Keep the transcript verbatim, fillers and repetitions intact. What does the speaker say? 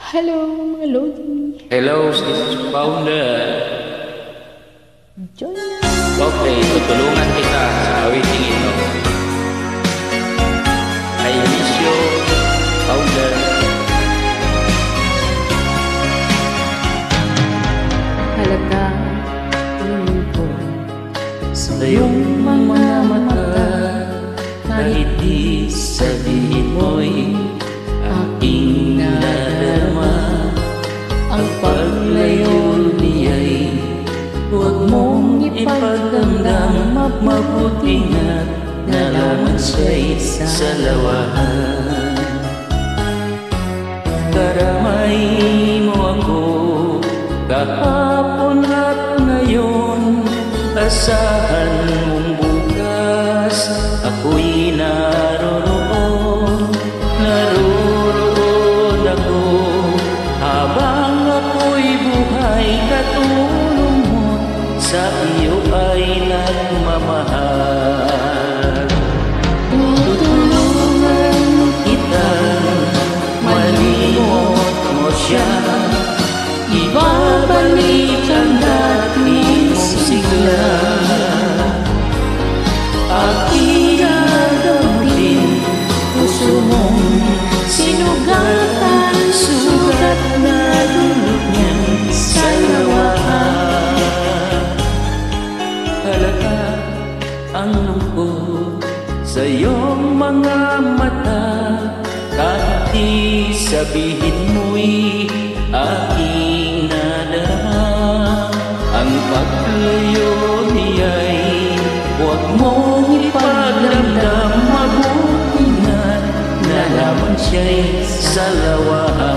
Hello mga Lodi. Hello, sis Founder. Join na. Okay, tutulungan kita sa awiting ito. I miss you, Founder. Halaga, tingin ko Sa iyong mga mata, kahit di sabihin mo'y aking nadarama. Ang paglayo niya'y huwag mong ipagdamdam. Mabuti nga't nalaman siya'y sa lawahan. Karamay mo ako kahapon at ngayon. Asahan mong bukas ako'y naroroon. Naroroon ako habang ako'y buhay. Katulong mo sa iyo ay nagmamahal. Tutulungan kita, malimot mo siya. Ibabalik ang dating mong sigla. Aking gagawin, puso mong sinugatan. Sugat na dulot niyan sa lawaan. Halata ang lungkot sa iyong mga mata, kahit di sabihin mo'y aking nadarama. Ang paglayo niya'y huwag mong ipagdamdam. Mabuti nga't nalaman siya'y sa lawahan.